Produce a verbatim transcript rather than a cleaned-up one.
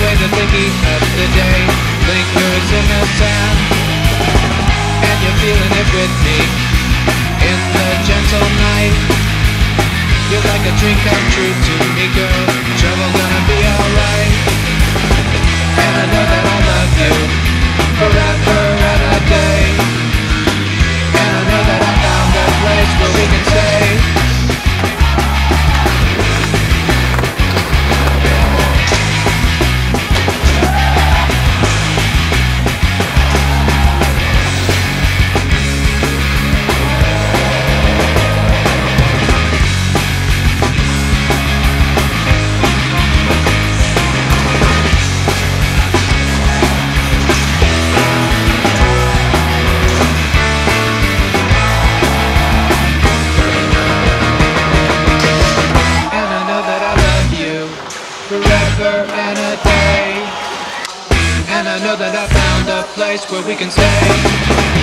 way the thinking of the day lingers in the sand, and you're feeling it with me in the gentle night. You're like a dream come true to me, girl. Trouble gonna be alright. And I know that I love you forever and a day. And I know that I found a place where we can stay. Forever and a day. And I know that I found a place where we can stay.